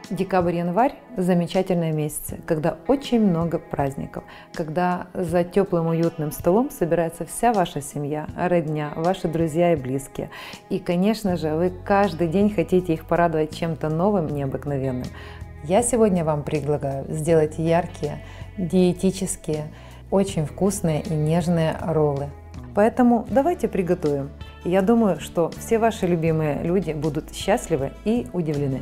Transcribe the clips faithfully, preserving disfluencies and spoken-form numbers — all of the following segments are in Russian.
Декабрь-январь – замечательные месяцы, когда очень много праздников, когда за теплым уютным столом собирается вся ваша семья, родня, ваши друзья и близкие. И, конечно же, вы каждый день хотите их порадовать чем-то новым, необыкновенным. Я сегодня вам предлагаю сделать яркие, диетические, очень вкусные и нежные роллы. Поэтому давайте приготовим. Я думаю, что все ваши любимые люди будут счастливы и удивлены.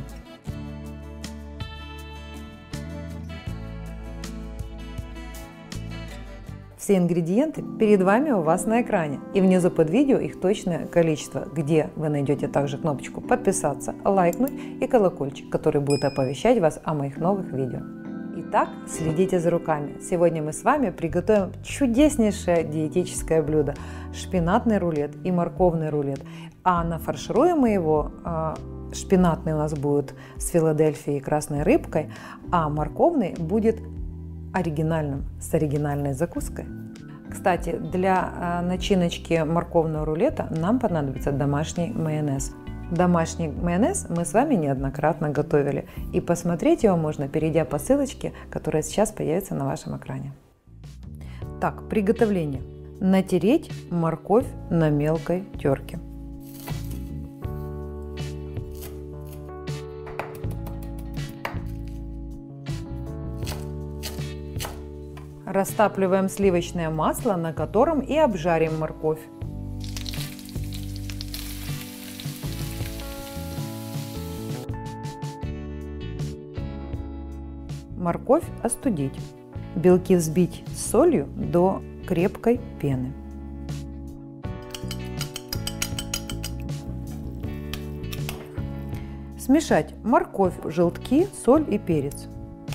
Все ингредиенты перед вами у вас на экране, и внизу под видео их точное количество, где вы найдете также кнопочку подписаться, лайкнуть и колокольчик, который будет оповещать вас о моих новых видео. Итак, следите за руками. Сегодня мы с вами приготовим чудеснейшее диетическое блюдо – шпинатный рулет и морковный рулет. А нафаршируем мы его, шпинатный у нас будет с Филадельфией и красной рыбкой, а морковный будет оригинальным, с оригинальной закуской. Кстати, для начиночки морковного рулета нам понадобится домашний майонез. Домашний майонез мы с вами неоднократно готовили, и посмотреть его можно, перейдя по ссылочке, которая сейчас появится на вашем экране. Так, приготовление. Натереть морковь на мелкой терке. Растапливаем сливочное масло, на котором и обжарим морковь. Морковь остудить. Белки взбить с солью до крепкой пены. Смешать морковь, желтки, соль и перец.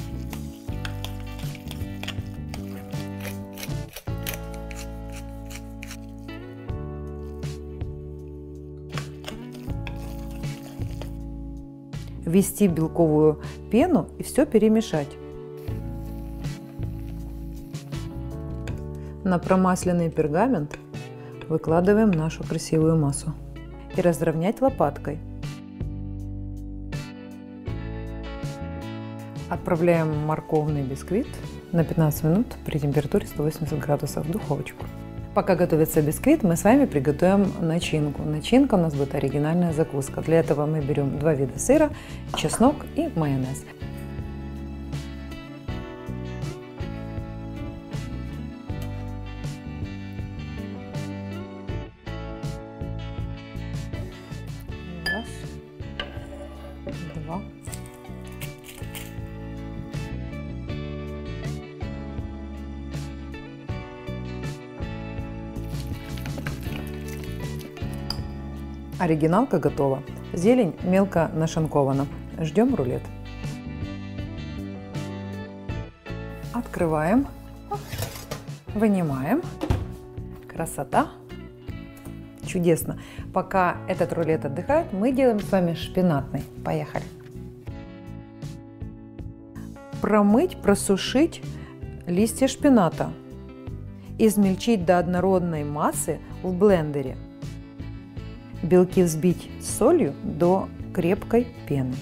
Ввести белковую пену и все перемешать. На промасленный пергамент выкладываем нашу красивую массу и разровнять лопаткой. Отправляем морковный бисквит на пятнадцать минут при температуре сто восемьдесят градусов в духовочку. Пока готовится бисквит, мы с вами приготовим начинку. Начинка у нас будет оригинальная закуска. Для этого мы берем два вида сыра, чеснок и майонез. Раз, два. Оригиналка готова. Зелень мелко нашинкована. Ждем рулет. Открываем. Вынимаем. Красота. Чудесно. Пока этот рулет отдыхает, мы делаем с вами шпинатный. Поехали. Промыть, просушить листья шпината. Измельчить до однородной массы в блендере. Белки взбить с солью до крепкой пены.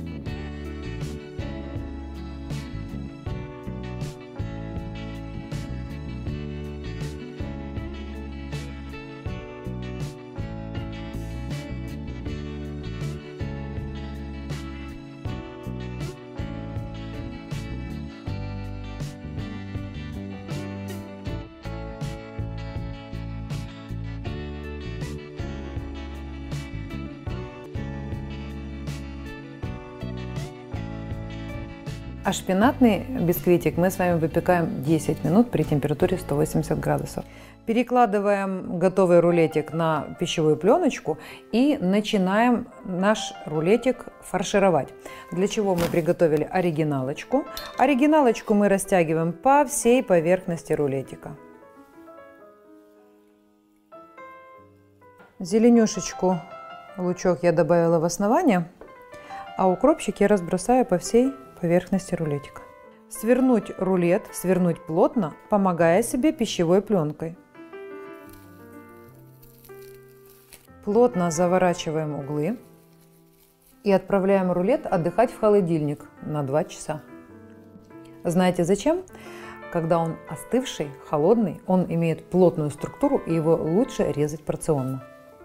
А шпинатный бисквитик мы с вами выпекаем десять минут при температуре сто восемьдесят градусов. Перекладываем готовый рулетик на пищевую пленочку и начинаем наш рулетик фаршировать. Для чего мы приготовили оригиналочку. Оригиналочку мы растягиваем по всей поверхности рулетика. Зеленюшечку, лучок я добавила в основание, а укропчик я разбросаю по всей поверхности рулетика. Свернуть рулет, свернуть плотно, помогая себе пищевой пленкой. Плотно заворачиваем углы. И отправляем рулет отдыхать в холодильник на два часа. Знаете зачем? Когда он остывший, холодный, он имеет плотную структуру и его лучше резать порционно.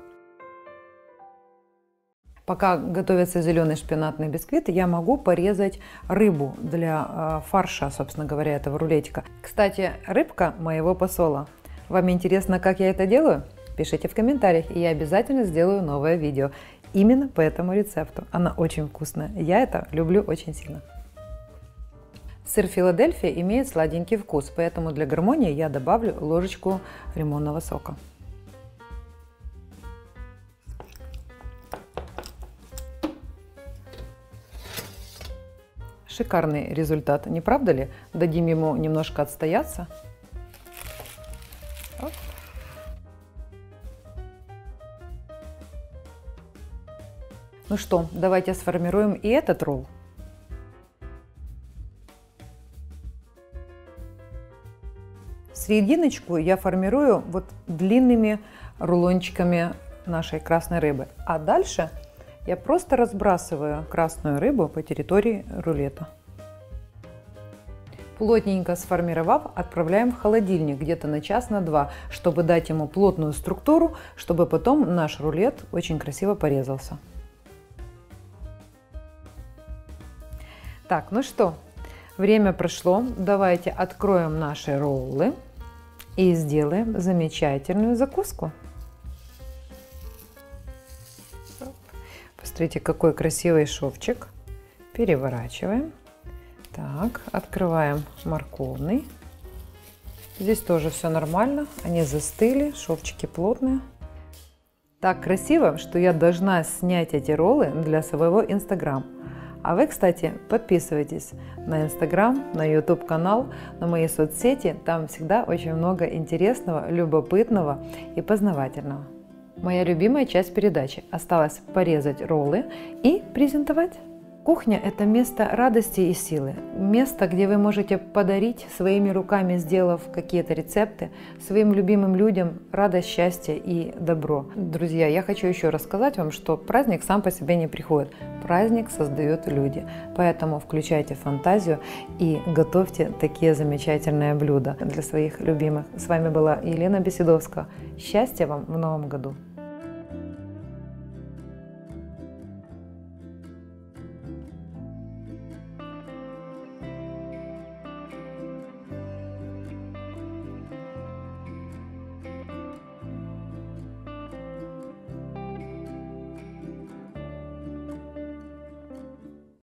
Пока готовится зеленый шпинатный бисквит, я могу порезать рыбу для фарша, собственно говоря, этого рулетика. Кстати, рыбка моего посола. Вам интересно, как я это делаю? Пишите в комментариях, и я обязательно сделаю новое видео именно по этому рецепту. Она очень вкусная. Я это люблю очень сильно. Сыр Филадельфия имеет сладенький вкус, поэтому для гармонии я добавлю ложечку лимонного сока. Шикарный результат, не правда ли? Дадим ему немножко отстояться. Оп. Ну что, давайте сформируем и этот ролл. Серединочку я формирую вот длинными рулончиками нашей красной рыбы, а дальше я просто разбрасываю красную рыбу по территории рулета. Плотненько сформировав, отправляем в холодильник где-то на час, на два, чтобы дать ему плотную структуру, чтобы потом наш рулет очень красиво порезался. Так, ну что, время прошло. Давайте откроем наши роллы и сделаем замечательную закуску. Посмотрите, какой красивый шовчик. Переворачиваем. Так, открываем морковный. Здесь тоже все нормально. Они застыли, шовчики плотные. Так красиво, что я должна снять эти роллы для своего Инстаграм. А вы, кстати, подписывайтесь на Инстаграм, на Ютуб канал, на мои соцсети. Там всегда очень много интересного, любопытного и познавательного. Моя любимая часть передачи. Осталось порезать роллы и презентовать. Кухня – это место радости и силы. Место, где вы можете подарить своими руками, сделав какие-то рецепты, своим любимым людям радость, счастье и добро. Друзья, я хочу еще рассказать вам, что праздник сам по себе не приходит. Праздник создают люди. Поэтому включайте фантазию и готовьте такие замечательные блюда для своих любимых. С вами была Елена Беседовская. Счастья вам в новом году!